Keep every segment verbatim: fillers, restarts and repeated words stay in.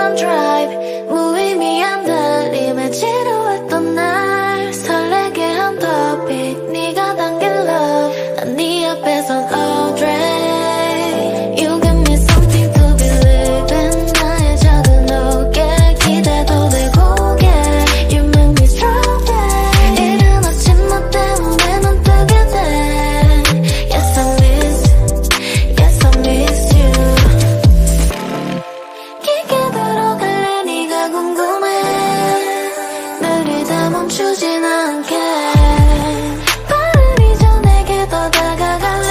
시간 drive 무의미한 달림에 지루했던 날 설레게 한 topic 네가 당긴 love 난 네 앞에선 Audrey You give me something to believe in 나의 작은 어깨 기대도 내 고개 You make me stronger 이른 아침 너 때문에 눈 뜨게 돼 Yes I miss Yes I miss you 깊게 들어갈래 네가 궁금해 느리다 멈추진 않게 빠르기 전에 내게 더 다가갈래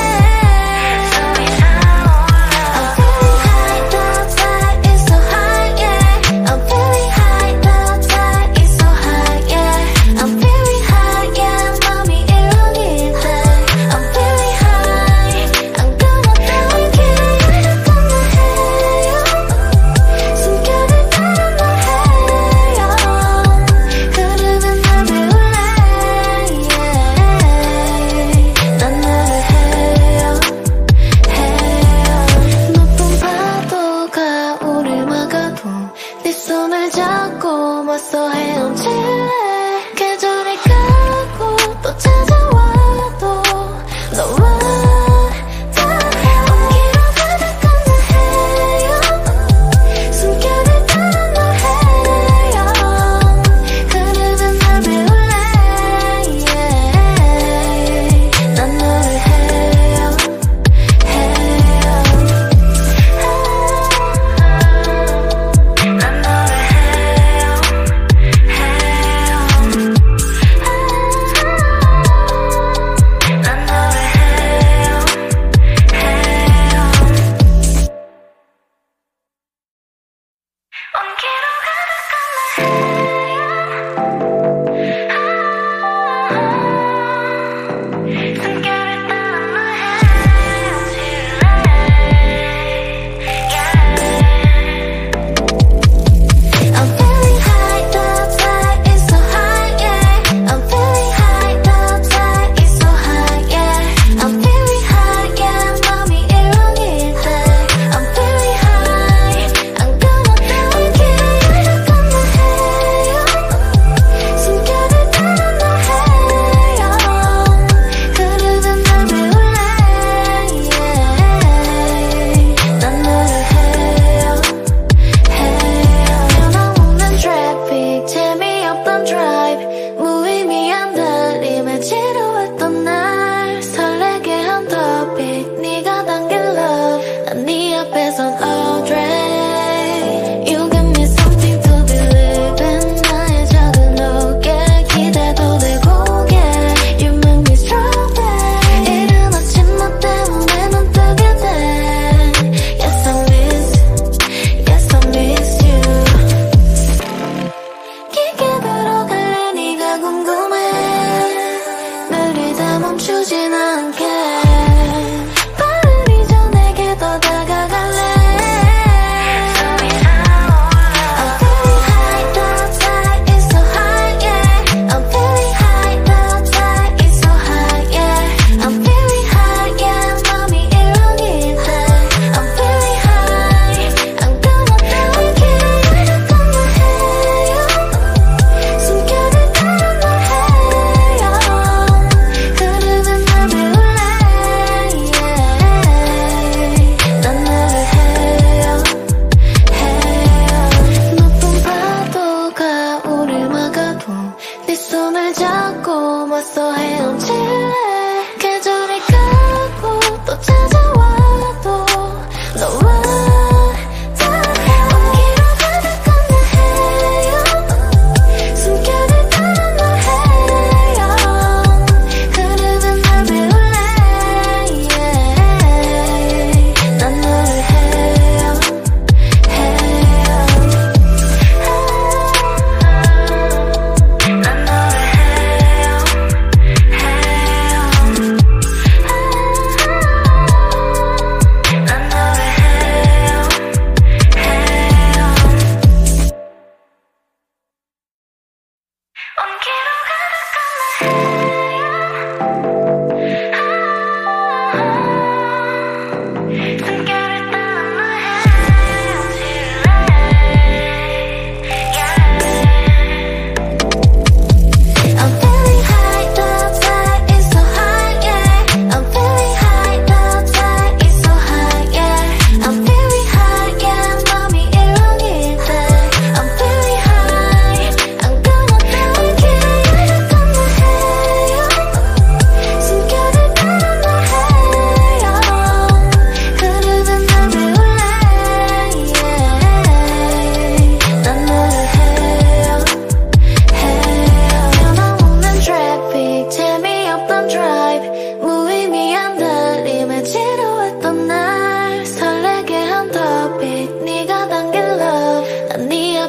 I'm feeling high, the tide is so high, yeah I'm feeling high, the tide is so high, yeah I'm feeling high, yeah 맘이 일렁일 때 I'm feeling high, I'm gonna die 기다렸던 너 해요 숨결을 따른 너 해요 흐르는 날 배울래 yeah. 난 너를 해요 해요 높은 파도가 우릴 막아도 네 손을 잡고 맞서 헤엄칠래 계절이 가고 또 찾아와도 너와 닿아 온기로 가득한 너 해요 숨결을 따른 너 해요 흐르는 날 배울래 yeah. 난 너를 해요 해요 난 너를 해요 해요 난 너를 해요 해요 온기로 가득한 너 해요 숨결을 따른 너 헤엄칠래 I'm feeling high, the tide is so high, yeah I'm feeling high, the tide is so high, yeah I'm feeling high, yeah 맘이 일렁일 때 I'm feeling high, I'm gonna die 기다렸던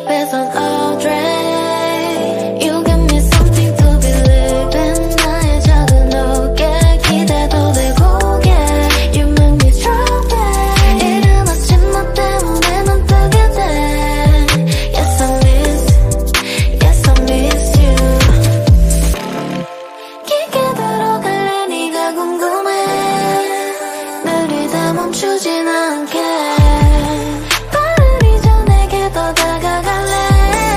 앞에선 Audrey. You give me something to believe in. 나의 작은 어깨 기대도 되고 yeah. You make me stronger. 이른 아침 너 때문에 눈 뜨게 돼. Yes I miss, yes I miss you. 깊게 들어갈래 네가 궁금해. 느리다 멈추진 않게. 빠르리 전에게 더 다가갈래.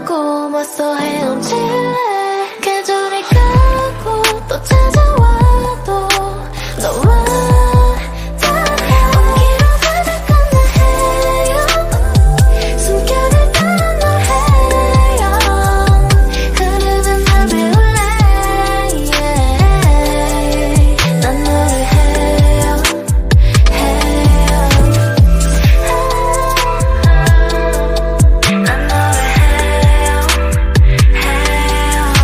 고마서 헤엄칠래 계절이 가고 또 찾아와도 너와 온기로 바닷가나 해요 숨결을 따라 널 해요 흐르는 날 배울래 yeah. 난 너를 해요 해요 난 너를 해요 해요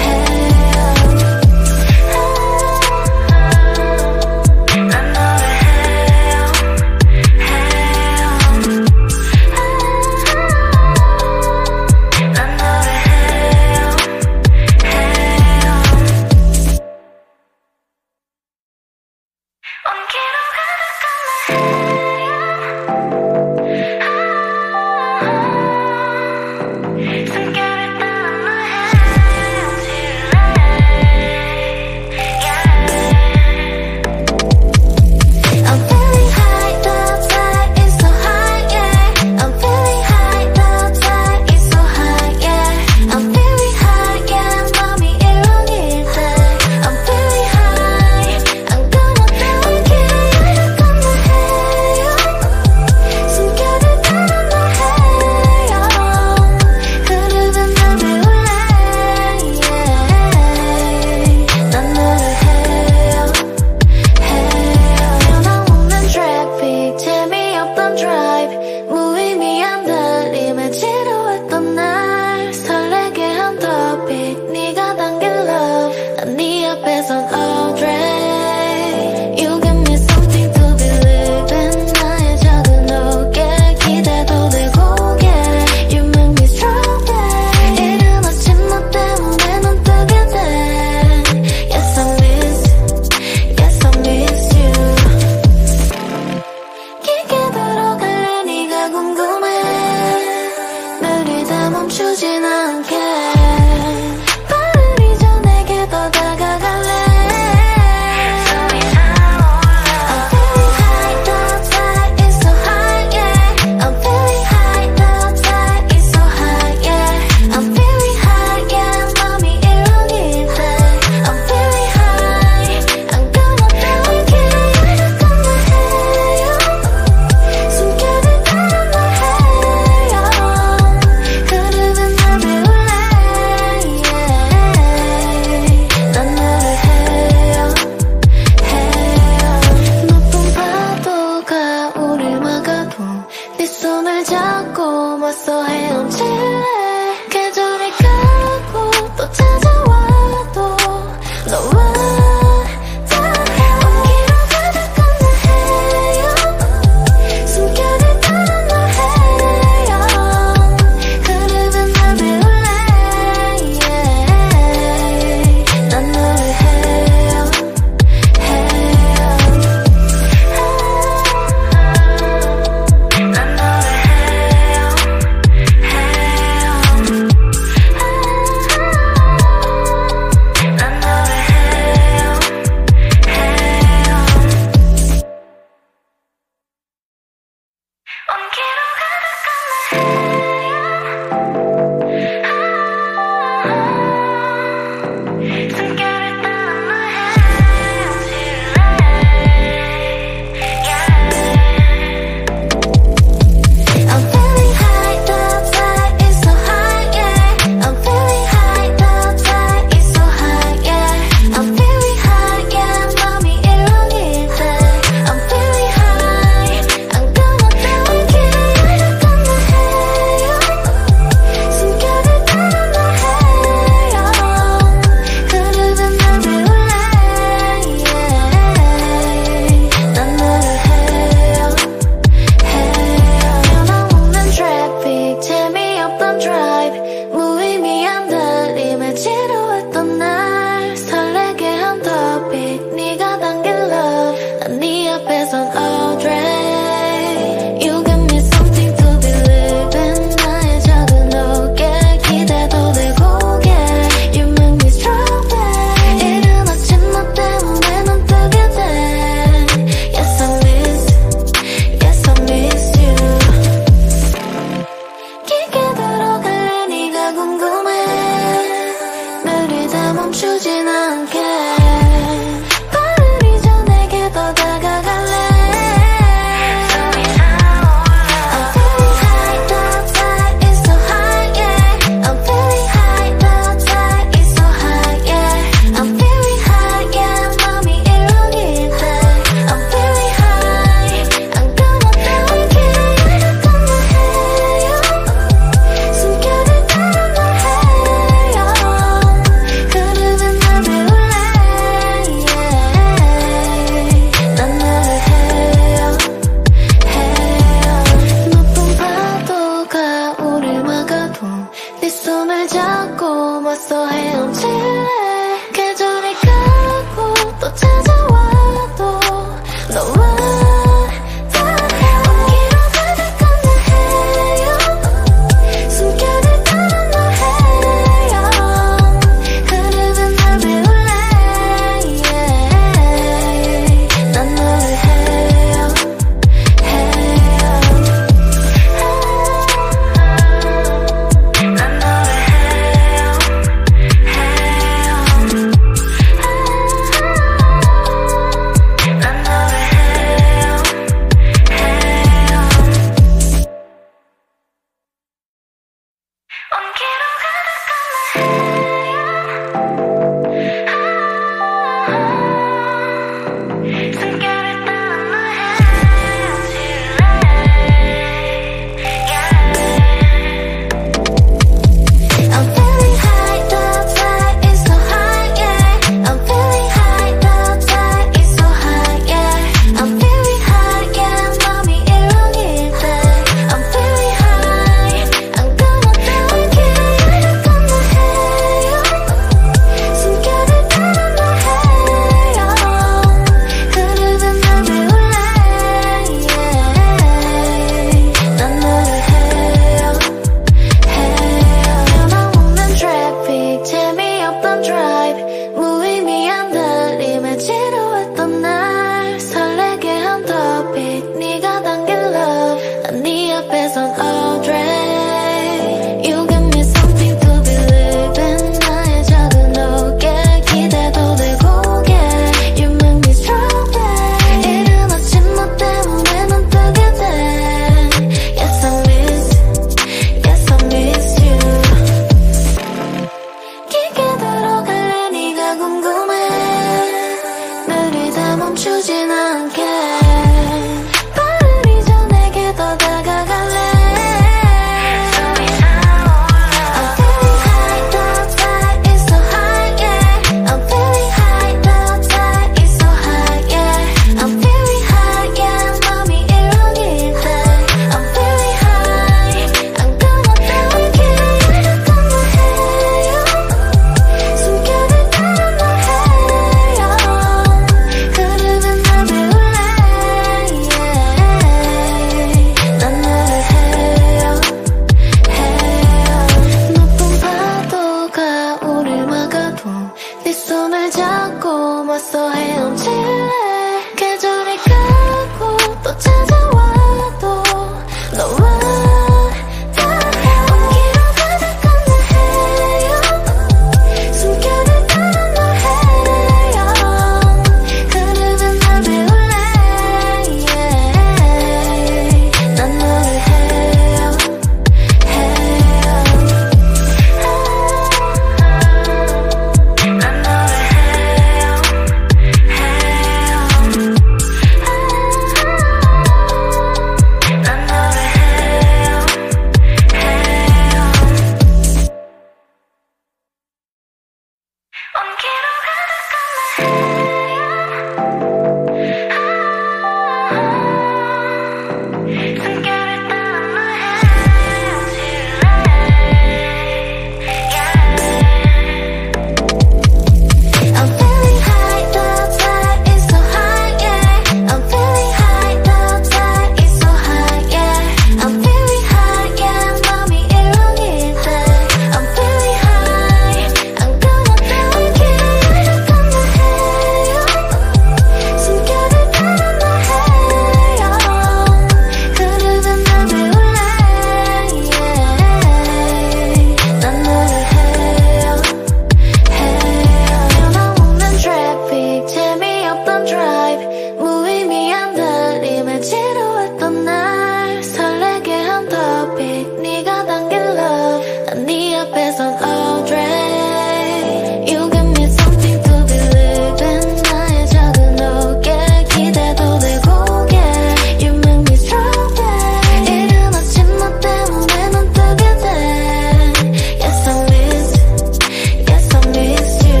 했던 drive 무의미한 달림에 지루했던 날 설레게 한 topic 네가 당긴 love 난 네 앞에선 all day You give me something to believe in 나의 작은 어깨 기대도 되고 yeah You make me strong yeah 이른 아침 너 때문에 눈 뜨게 돼 Yes I miss Yes I miss you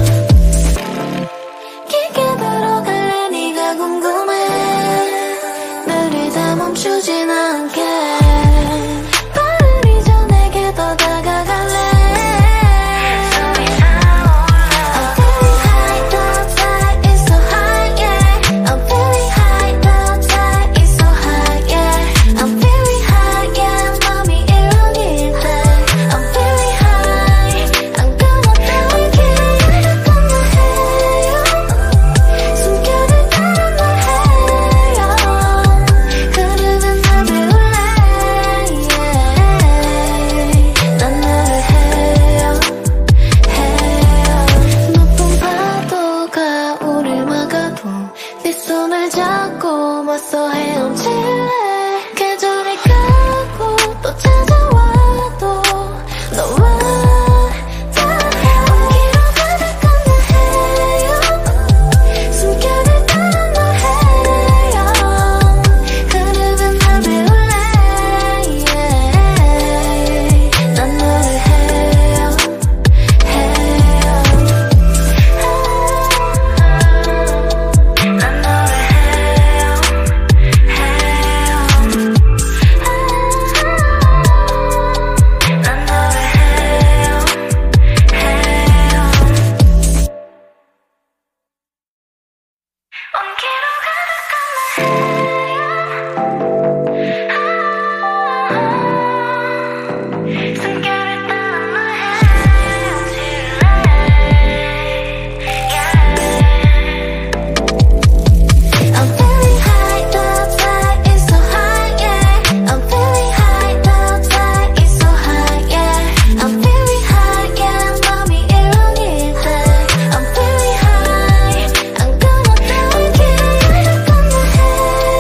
깊게 들어갈래 네가 궁금해 느리다 멈추진 않게 빠르기 전에 내게 더 다가갈래 I'm feeling high, the tide is so high, yeah I'm feeling high, the tide is so high, yeah I'm feeling high, yeah 맘이 이러길 때 I'm feeling high, 안 끊었던 기억을 건너해요 숨결을 따라 널 해요 흐르는 날 배울래 yeah. 난 너를 해요 해요 높은 파도가 우릴 막아도 네 손을 잡고 맞서 헤엄칠래 계절이 가고 또 찾아와도 너와 닿아 온기로 가득한 날 해요 숨결을 따라 널 해요 흐르는 날 배울래 yeah. 난 너를 해요 해요 난 너를 해요 해요 난 너를 해요 해요 온기로 가득한 날 해요 숨결을 따라 널 헤엄칠래 I'm feeling high, the tide is so high, yeah I'm feeling high, the tide is so high, yeah I'm feeling high, yeah 맘이 이러길 때 I'm feeling high, 안 끊었던 기억을 건너해요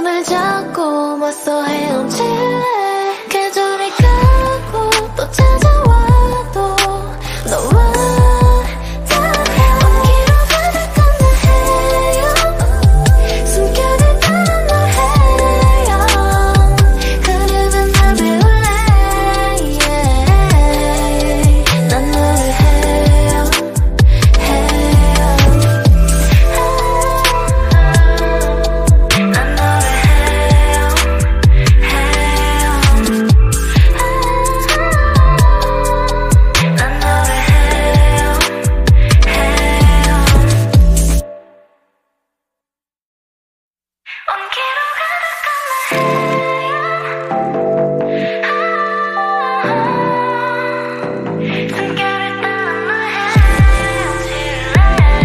손을 잡고 맞서 헤엄칠래. 계절이 가고 또 찾아와도 너와 온기로 가득한 내 헤엄 숨결을 따라 널 헤엄 흐르는 날 배울래. yeah. 난 너를 헤엄 헤엄 난 너를 헤엄 헤엄 난 너를 헤엄 헤엄 온기로 가득한 내 헤엄 숨결을 따라 널 헤엄칠래.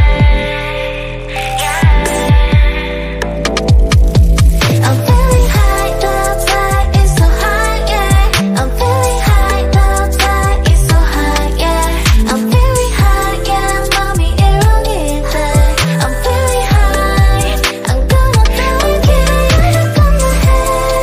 I'm feeling high, the tide is so high, yeah. I'm feeling high, the tide is so high, yeah. I'm feeling high, yeah. 맘이 일렁일 때 I'm feeling high. 안 끊었던 길을 가득한 내 헤엄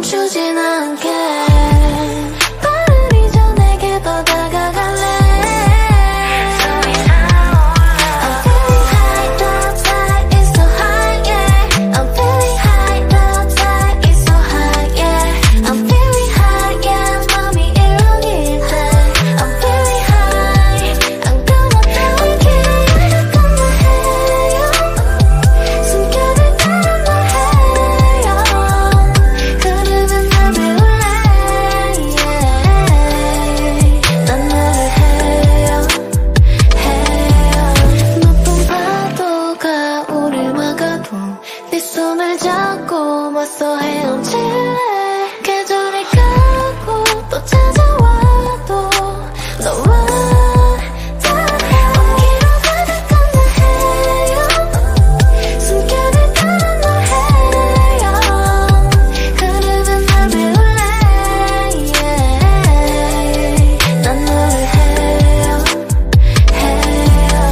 멈추진 않게 빠르리 전에게 더 다가갈래 네 손을 잡고 맞서 헤엄칠래 계절이 가고 또 찾아와도 너와 온기로 가득한 나해요 숨결을 따라 너해요 흐르는 날 배울래 yeah. 난 너를 해요 해요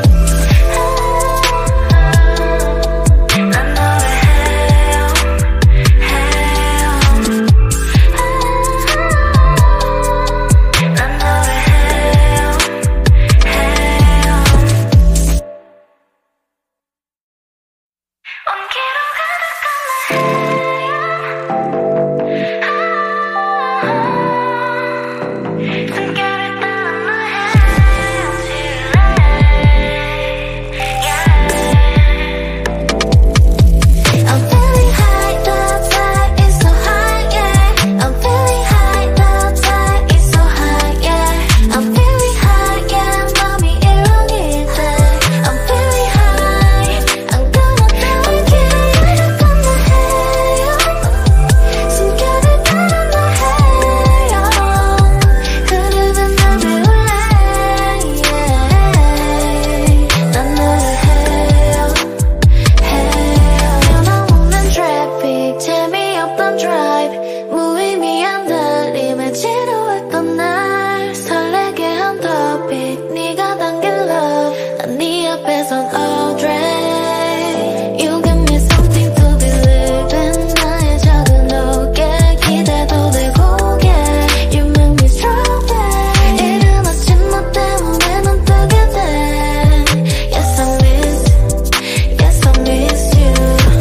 무의미한 달림에 지루했던 날 설레게 한 topic 네가 당긴 love 난 네 앞에선 all day You give me something to believe in 나의 작은 어깨 기대도 내 고개 You make me strawberry 이른 아침 너 때문에 눈 뜨게 돼 Yes I miss Yes I miss you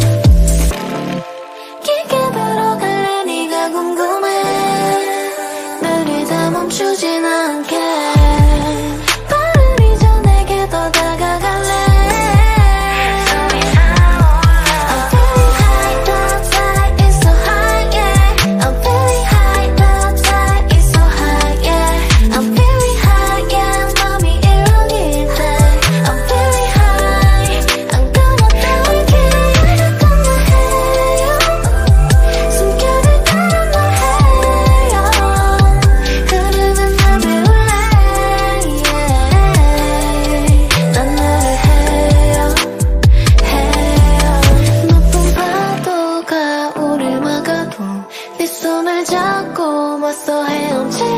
깊게 들어갈래 네가 궁금해 느리다 멈추진 않게 빠르리 전에게 더 다가갈래 I'm feeling high, the tide is so high, yeah I'm feeling high, the tide is so high, yeah I'm feeling high, yeah 맘이 일렁일 때 I'm feeling high 안 감았던 길을 건너해요 숨결을 따라 너해요 흐르는 날 배울래 yeah. 난 너를 해요 해요 높은 파도가 우릴 막아도 네 손을 잡고 맞서 헤엄쳐